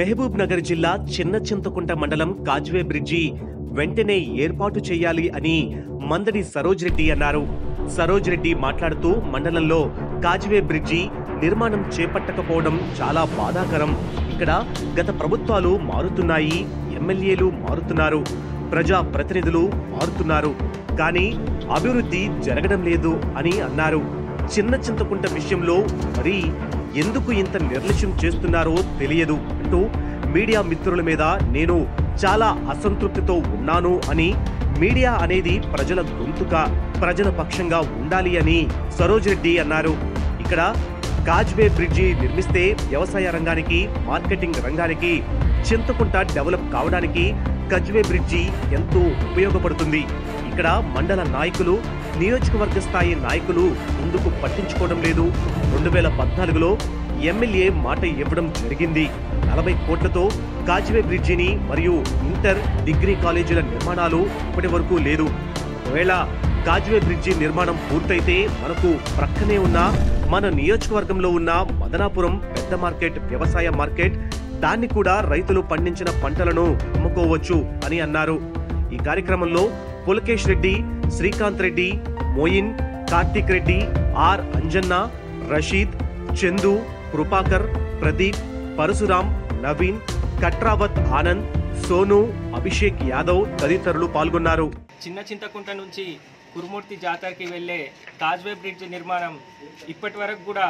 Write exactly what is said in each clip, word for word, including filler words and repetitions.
మహబూబ్ నగర్ జిల్లా చిన్న చింతకుంట మండలం కాజ్వే బ్రిడ్జి వెంటనే ఏర్పాటు చేయాలి అని మందడి సరోజ్ రెడ్డి అన్నారు. సరోజ్ రెడ్డి మాట్లాడుతూ మండలంలో కాజ్వే బ్రిడ్జి నిర్మాణం చేపట్టకపోవడం చాలా బాధాకరం. ఇక్కడ గత ప్రభుత్వాలు మారుతున్నాయి, ఎమ్మెల్యేలు మారుతున్నారు, ప్రజా ప్రతినిధులు మారుతున్నారు, కానీ అభివృద్ధి జరగడం లేదు అని అన్నారు. చిన్న చింతకుంట విషయంలో మరి ఎందుకు ఇంత నిర్లక్ష్యం చేస్తున్నారో తెలియదు అంటూ మీడియా మిత్రుల మీద నేను చాలా అసంతృప్తితో ఉన్నాను అని, మీడియా అనేది ప్రజల గొంతుక, ప్రజల పక్షంగా ఉండాలి అని సరోజ్ రెడ్డి అన్నారు. ఇక్కడ కాజ్వే బ్రిడ్జి నిర్మిస్తే వ్యవసాయ రంగానికి, మార్కెటింగ్ రంగానికి, చింతకుంట డెవలప్ కావడానికి కాజ్వే బ్రిడ్జి ఎంతో ఉపయోగపడుతుంది. ఇక్కడ మండల నాయకులు, నియోజకవర్గ స్థాయి నాయకులు ఎందుకు పట్టించుకోవడం లేదు? రెండు వేల పద్నాలుగులో ఎమ్మెల్యే మాట ఇవ్వడం జరిగింది. నలభై కోట్లతో కాజ్వే బ్రిడ్జిని మరియు ఇంటర్, డిగ్రీ కాలేజీల నిర్మాణాలు ఇప్పటి వరకు లేదు. ఒకవేళ కాజ్వే బ్రిడ్జి నిర్మాణం పూర్తయితే మనకు ప్రక్కనే ఉన్న మన నియోజకవర్గంలో ఉన్న మదనాపురం పెద్ద మార్కెట్, వ్యవసాయ మార్కెట్, దాన్ని కూడా రైతులు పండించిన పంటలను అమ్ముకోవచ్చు అని అన్నారు. ఈ కార్యక్రమంలో పులకేష్ రెడ్డి, శ్రీకాంత్ రెడ్డి, మోయిన్, కార్తిక్ రెడ్డి, ఆర్ అంజన్న, రషీద్, చందు, కృపాకర్, ప్రదీప్, పరశురాం, నవీన్, కట్రావత్ ఆనంద్, సోను, అభిషేక్ యాదవ్ తదితరులు పాల్గొన్నారు. చిన్న చింతకుంట నుంచి కురుమూర్తి జాతరకి వెళ్లే కాజ్వే బ్రిడ్జ్ నిర్మాణం ఇప్పటి వరకు కూడా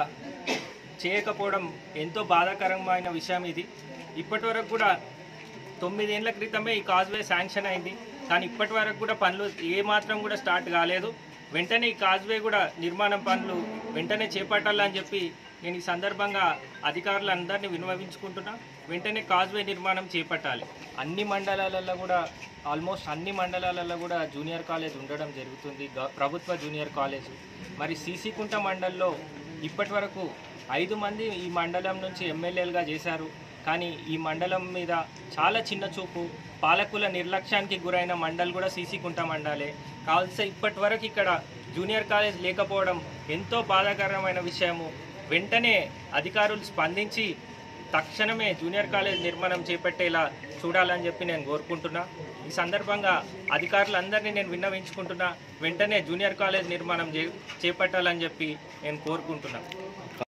చేయకపోవడం ఎంతో బాధాకరమైన విషయం. ఇది ఇప్పటి వరకు కూడా తొమ్మిదేళ్ల క్రితమే ఈ కాజ్వే శాంక్షన్ అయింది, కానీ ఇప్పటి వరకు కూడా పనులు ఏమాత్రం కూడా స్టార్ట్ కాలేదు. వెంటనే ఈ కాజ్వే కూడా నిర్మాణం పనులు వెంటనే చేపట్టాలని చెప్పి నేను ఈ సందర్భంగా అధికారులందరినీ విన్నవించుకుంటున్నా. వెంటనే కాజ్వే నిర్మాణం చేపట్టాలి. అన్ని మండలాలలో కూడా, ఆల్మోస్ట్ అన్ని మండలాలలో కూడా జూనియర్ కాలేజ్ ఉండడం జరుగుతుంది, ప్రభుత్వ జూనియర్ కాలేజ్. మరి సీసీకుంట మండల్లో ఇప్పటి వరకు ఐదు మంది ఈ మండలం నుంచి ఎమ్మెల్యేలుగా చేశారు, కానీ ఈ మండలం మీద చాలా చిన్న చూపు, పాలకుల నిర్లక్ష్యానికి గురైన మండల్ కూడా సీసీకుంట మండలే. కావాల్సి ఇప్పటి వరకు ఇక్కడ జూనియర్ కాలేజ్ లేకపోవడం ఎంతో బాధాకరమైన విషయము. వెంటనే అధికారులు స్పందించి తక్షణమే జూనియర్ కాలేజ్ నిర్మాణం చేపట్టేలా చూడాలని చెప్పి నేను కోరుకుంటున్నా. ఈ సందర్భంగా అధికారులందరినీ నేను విన్నవించుకుంటున్నా, వెంటనే జూనియర్ కాలేజ్ నిర్మాణం చేపట్టాలని చెప్పి నేను కోరుకుంటున్నా.